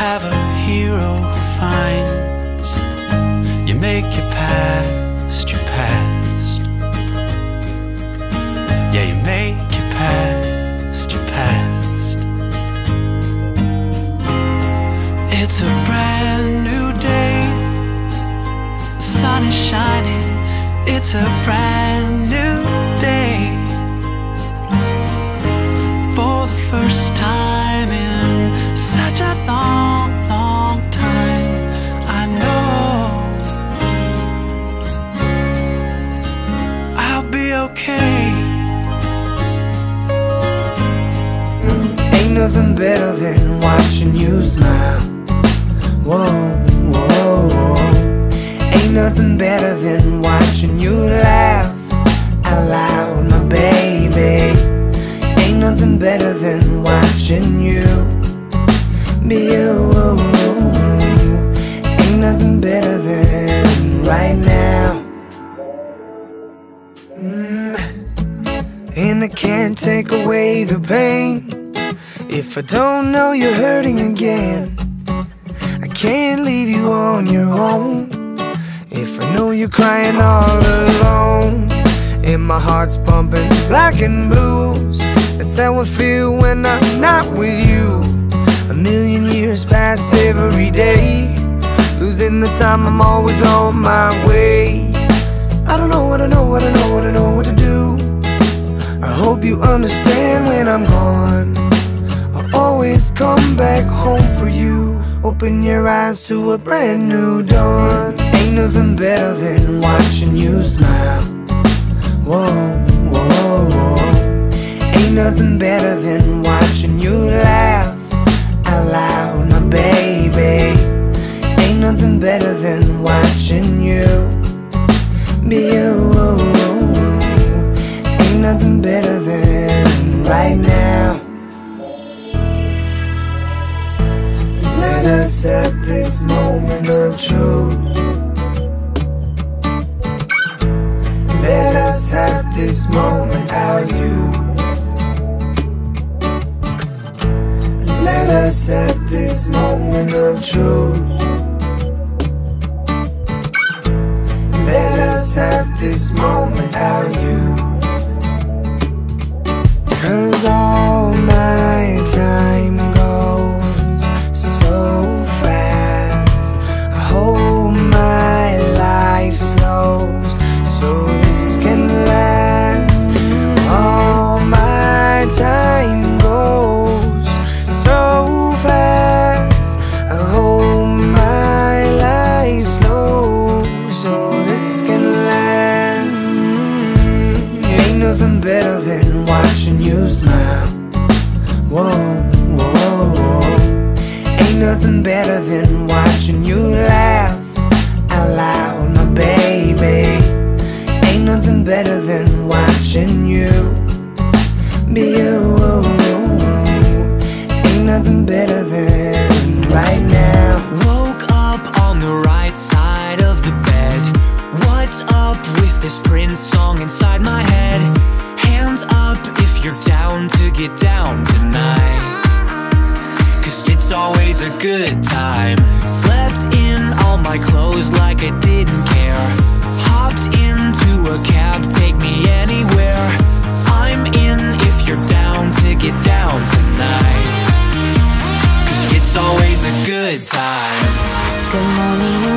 have a hero who finds you, make your past your past. Yeah, you make your past your past. It's a brand new day, the sun is shining. It's a brand new day. For the first time in such a long, long time, I know I'll be okay. Ain't nothing better than watching you smile. Whoa, whoa, whoa. Ain't nothing better than watching you laugh out loud, my baby. Ain't nothing better than watching you be you. Ain't nothing better than right now. And I can't take away the pain if I don't know you're hurting again. I can't leave you on your own if I know you're crying all alone. And my heart's pumping black and blues. That's how I feel when I'm not with you. A million years pass every day, losing the time, I'm always on my way. I don't know what I know, what I know, what I know what to do. I hope you understand when I'm gone, I'll always come back home for you. Open your eyes to a brand new dawn. Ain't nothing better than watching you smile. Whoa, whoa, whoa. Ain't nothing better than watching you laugh out loud, my baby. Ain't nothing better than watching you be you. Ain't nothing better than right now. Let us have this moment of truth. Let us have this moment, our youth. Let us have this moment of truth. Let us have this moment, our youth. 'Cause all my time goes so fast. I hope my life slows so this can last. All my time goes so fast. I hope my life slows so this can last. Ain't nothing better than watching you smile. Whoa, whoa, whoa. Ain't nothing better than watching you laugh out loud, my baby. Ain't nothing better than watching you be you. Ain't nothing better than right now. Woke up on the right side of the bed. What's up with this Prince song inside my head? Hands up if you're down to get down tonight, 'cause it's always a good time. Slept in all my clothes like I didn't care. Hopped into a cab, take me anywhere. I'm in if you're down to get down tonight, 'cause it's always a good time. Good morning